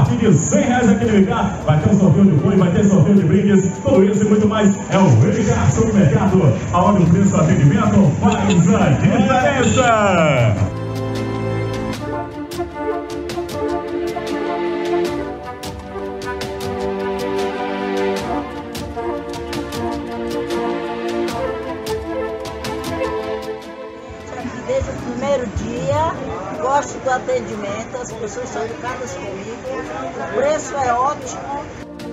partir de R$100 aqui no Ricar, vai ter um sorteio de boi, vai ter sorteio de brindes, tudo isso e muito mais. É o Ricar Supermercado, aonde o preço do atendimento faz a diferença. Desde o primeiro dia, gosto do atendimento, as pessoas são educadas comigo, o preço é ótimo.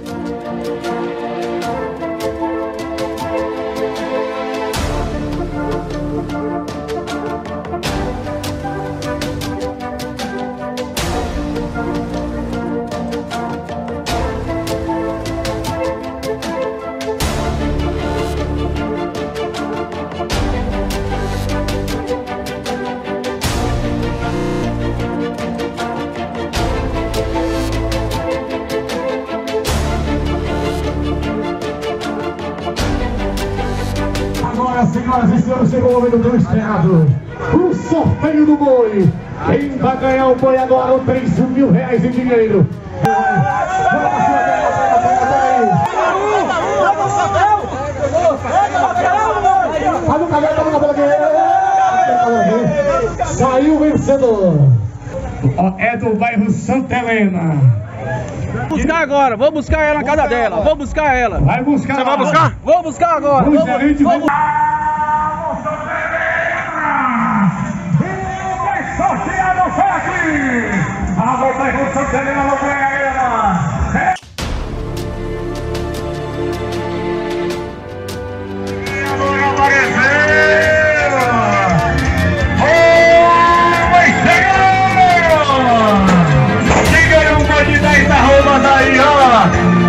Agora, senhoras e senhores, chegou o momento do esperado. O sorteio do boi. Quem vai ganhar o boi agora? O R$3.000 em dinheiro. Saiu o vencedor. É do bairro Santa Helena. Vou buscar agora, vou buscar ela na casa dela, vou buscar ela. Vai buscar. Você vai buscar? Vou buscar agora. Vamos. Sorteado foi aqui. Alô, bairro Santa Helena, alô, Helena. Agora apareceu. Vai chegar. Quem ganhou um gol de 10 arrobas aí, ó.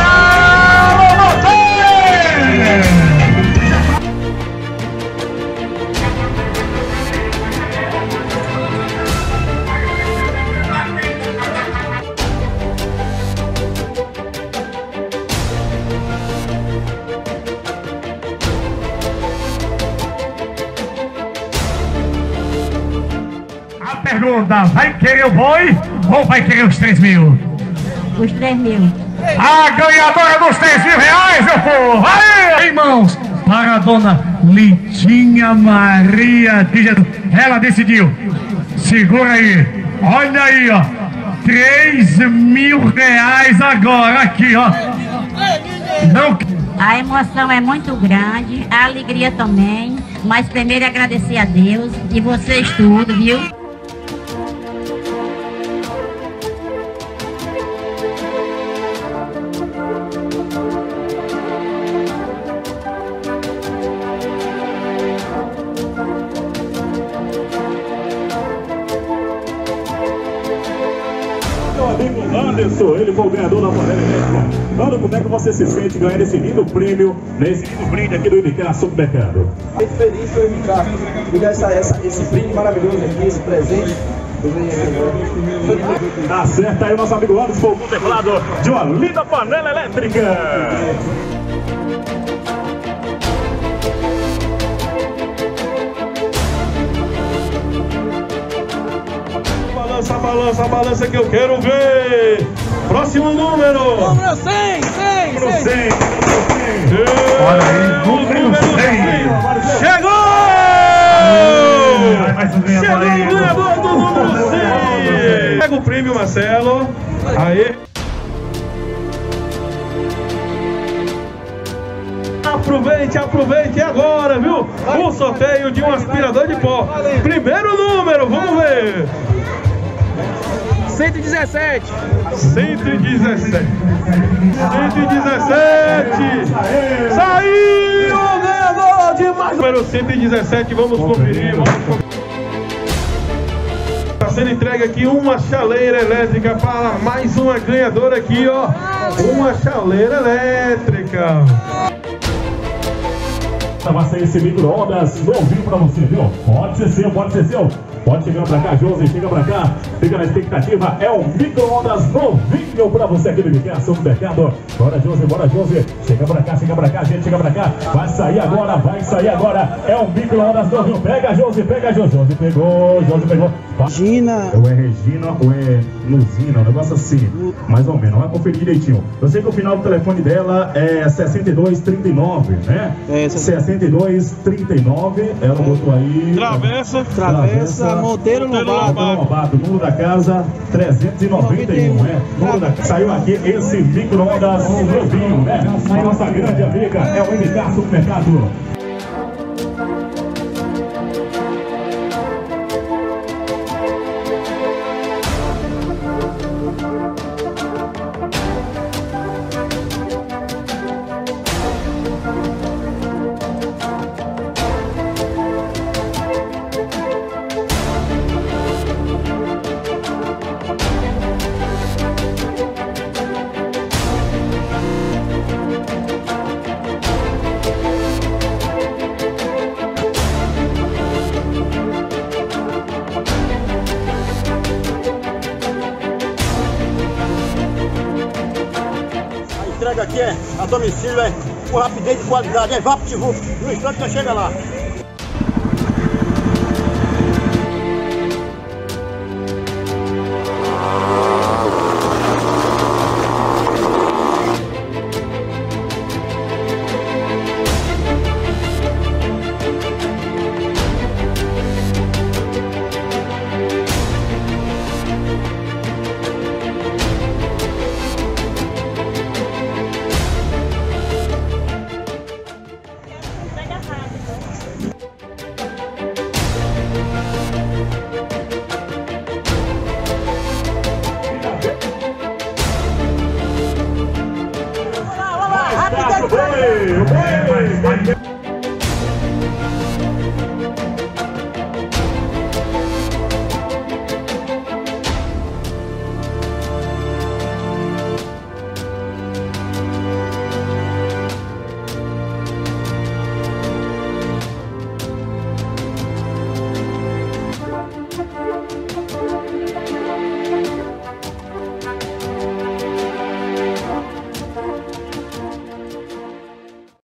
Pergunta, vai querer o boi ou vai querer os 3.000? Os 3.000. A ganhadora dos R$3.000, meu povo! Aí, em mãos para a dona Lidinha Maria de Jesus. Ela decidiu. Segura aí. Olha aí, ó. R$3.000 agora, aqui, ó. Não... A emoção é muito grande, a alegria também, mas primeiro agradecer a Deus e vocês tudo, viu? Meu amigo Anderson, ele foi o ganhador da panela elétrica. Anderson, como é que você se sente ganhar esse lindo prêmio, nesse lindo brinde aqui do Ricar Supermercado? Muito feliz por Ricar me dar esse brinde maravilhoso aqui, esse presente. Tá certo aí o nosso amigo Anderson, foi o contemplado de uma linda panela elétrica. Balança, balança que eu quero ver. Próximo número. Número 100, 100, 100. Olha aí, número 100. Chegou! Chegou o ganhador do número 100. Pega o prêmio, Marcelo. Aí. Aproveite agora, viu? O sorteio de um aspirador de pó. Primeiro número, vamos ver. 117. 117. Saiu o ganhador de mais número 117. Vamos conferir. Está sendo entregue aqui uma chaleira elétrica para mais uma ganhadora aqui, ó. Uma chaleira elétrica. Vai sair esse micro-ondas novinho pra você, viu? Pode ser seu, pode ser seu. Pode chegar pra cá, Josi, chega pra cá. Fica na expectativa, é um micro-ondas novinho pra você aqui do Universo do Mercado. Bora, Josi, bora, Josi. Chega pra cá, gente, chega pra cá. Vai sair agora, vai sair agora. É um micro-ondas novinho. Pega, Josi, pega, Josi. Josi pegou. Regina. Ou é Regina ou é Luzina, um negócio assim, mais ou menos. Vai conferir direitinho. Eu sei que o final do telefone dela é 6239, né? É, 6239. Ela botou aí. Travessa Monteiro Lobato, número da casa 391, né? Saiu aqui esse micro-ondas novinho, né? A nossa grande amiga é o MK Supermercado. Entrega aqui é a domicílio, é com rapidez e qualidade, é VaptVup, no instante você chega lá.